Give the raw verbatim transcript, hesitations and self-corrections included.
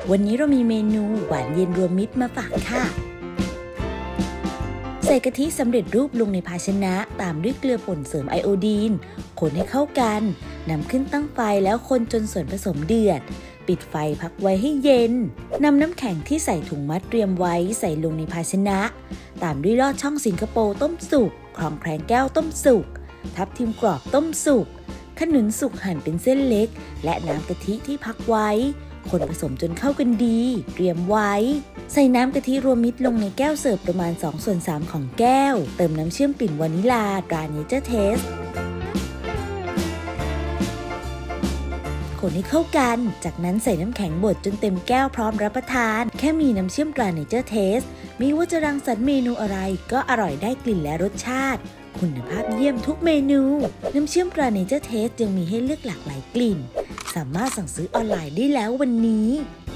วันนี้เรามีเมนูหวานเย็นรวมมิตรมาฝากค่ะใส่กะทิสำเร็จรูปลงในภาชนะตามด้วยเกลือป่นเสริมไอโอดีนคนให้เข้ากันนำขึ้นตั้งไฟแล้วคนจนส่วนผสมเดือดปิดไฟพักไว้ให้เย็นนำน้ำแข็งที่ใส่ถุงมัดเตรียมไว้ใส่ลงในภาชนะตามด้วยลอดช่องสิงคโปร์ต้มสุกคลองแครงแก้วต้มสุกทับทิมกรอบต้มสุกขนุนสุกหั่นเป็นเส้นเล็กและน้ำกะทิที่พักไว้คนผสมจนเข้ากันดีเตรียมไว้ใส่น้ำกะทิรวมมิตรลงในแก้วเสิร์ฟประมาณสองส่วนสามของแก้วเติมน้ำเชื่อมกลิ่นวานิลาตรา Nature Taste คนให้เข้ากันจากนั้นใส่น้ำแข็งบดจนเต็มแก้วพร้อมรับประทานแค่มีน้ำเชื่อมตรา Nature Taste ไม่ว่าจะรังสรรค์เมนูอะไรก็อร่อยได้กลิ่นและรสชาติคุณภาพเยี่ยมทุกเมนูน้ำเชื่อมตรา Nature Taste ยังมีให้เลือกหลากหลายกลิ่นสามารถสั่งซื้อออนไลน์ได้แล้ววันนี้